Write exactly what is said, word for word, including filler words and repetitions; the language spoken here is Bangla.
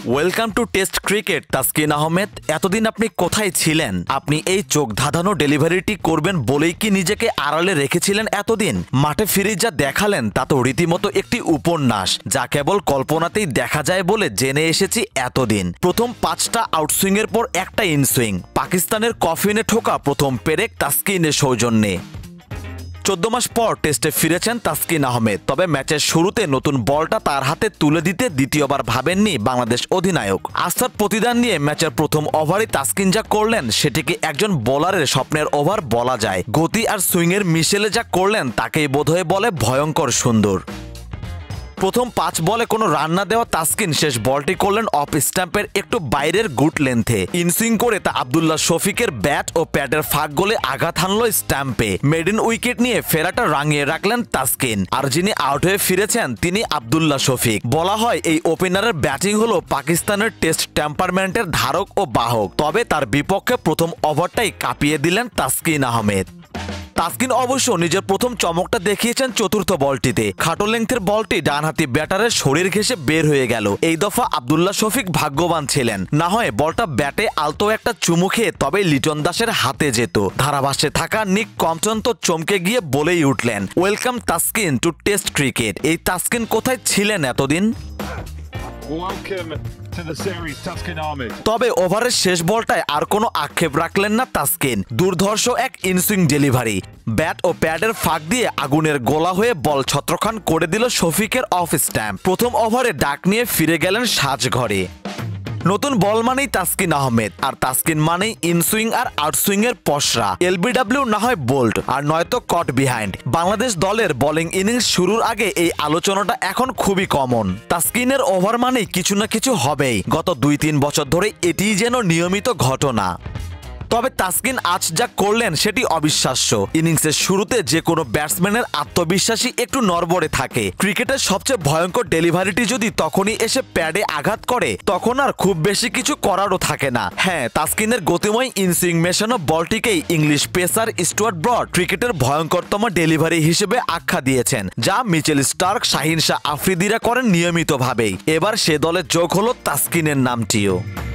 Welcome to test cricket. Taskin Ahmed, এতদিন আপনি কোথায় ছিলেন? আপনি এই চোখ ধাঁধানো ডেলিভারিটি করবেন বলেই কি নিজেকে আড়ালে রেখেছিলেন এতদিন? মাঠে ফিরে যা দেখালেন তা তো রীতিমতো একটি উপন্যাস, যা কেবল কল্পনাতেই দেখা যায় বলে জেনে এসেছি এতদিন। প্রথম পাঁচটা আউটসুইংয়ের পর একটা ইনসুইং, পাকিস্তানের কফিনে ঠোকা প্রথম পেরেক তাসকিনের সৌজন্যে। চোদ্দ মাস পর টেস্টে ফিরেছেন তাসকিন আহমেদ, তবে ম্যাচের শুরুতে নতুন বলটা তার হাতে তুলে দিতে দ্বিতীয়বার ভাবেননি বাংলাদেশ অধিনায়ক। আস্থার প্রতিদান নিয়ে ম্যাচের প্রথম ওভারে তাসকিন যা করলেন সেটিকে একজন বোলারের স্বপ্নের ওভার বলা যায়। গতি আর সুইংয়ের মিশেলে যা করলেন তাকেই বোধহয় বলে ভয়ঙ্কর সুন্দর। প্রথম পাঁচ বলে কোনো রান না দেওয়া তাসকিন শেষ বলটি করলেন অফ স্ট্যাম্পের একটু বাইরের গুড লেন্থে। ইনসুইং করে তা আব্দুল্লাহ শফিকের ব্যাট ও প্যাডের ফাঁক গোলে আঘাত হানল স্ট্যাম্পে। মেডেন উইকেট নিয়ে ফেরাটা রাঙিয়ে রাখলেন তাসকিন, আর যিনি আউট হয়ে ফিরেছেন তিনি আব্দুল্লাহ শফিক। বলা হয় এই ওপেনারের ব্যাটিং হলো পাকিস্তানের টেস্ট টেম্পারমেন্টের ধারক ও বাহক, তবে তার বিপক্ষে প্রথম ওভারটাই কাঁপিয়ে দিলেন তাসকিন আহমেদ। তাসকিন অবশ্য নিজের প্রথম চমকটা দেখিয়েছেন চতুর্থ বলটিতে। খাটো লেংথের বলটি ডানহাতি ব্যাটারের শরীর ঘেঁষে বের হয়ে গেল। এই দফা আব্দুল্লাহ শফিক ভাগ্যবান ছিলেন, না হয় বলটা ব্যাটে আলতো একটা চুমু খেয়ে তবে লিটন দাসের হাতে যেত। ধারাভাষ্যে থাকা নিক কম্পটন তো চমকে গিয়ে বলেই উঠলেন, welcome Taskin to test cricket. এই তাসকিন কোথায় ছিলেন এতদিন? তবে ওভারের শেষ বলটায় আর কোনো আক্ষেপ রাখলেন না তাসকিন। দুর্ধর্ষ এক ইনসুইং ডেলিভারি, ব্যাট ও প্যাডের ফাঁক দিয়ে আগুনের গোলা হয়ে বল ছত্রখান করে দিল শফিকের অফ স্ট্যাম্প। প্রথম ওভারে ডাক নিয়ে ফিরে গেলেন সাজঘরে। নতুন বল মানেই তাসকিন আহমেদ, আর তাসকিন মানেই ইনসুইং আর আউটসুইং এর পসরা। এলবিডব্লিউ না হয় বোল্ড, আর নয়তো কট বিহাইন্ড। বাংলাদেশ দলের বোলিং ইনিংস শুরুর আগে এই আলোচনাটা এখন খুবই কমন। তাসকিনের ওভার মানেই কিছু না কিছু হবেই। গত দুই তিন বছর ধরে এটিই যেন নিয়মিত ঘটনা। তবে তাসকিন আজ যা করলেন সেটি অবিশ্বাস্য। ইনিংসের শুরুতে যে কোনো ব্যাটসম্যানের আত্মবিশ্বাসী একটু নড়বড়ে থাকে। ক্রিকেটের সবচেয়ে ভয়ঙ্কর ডেলিভারিটি যদি তখনই এসে প্যাডে আঘাত করে, তখন আর খুব বেশি কিছু করারও থাকে না। হ্যাঁ, তাসকিনের গতিময় ইনসুইং মেশানো বলটিকেই ইংলিশ পেসার স্টুয়ার্ট ব্রড ক্রিকেটের ভয়ঙ্করতম ডেলিভারি হিসেবে আখ্যা দিয়েছেন, যা মিচেল স্টার্ক, শাহিন শাহ আফ্রিদিরা করেন নিয়মিতভাবেই। এবার সে দলে যোগ হলো তাসকিনের নামটিও।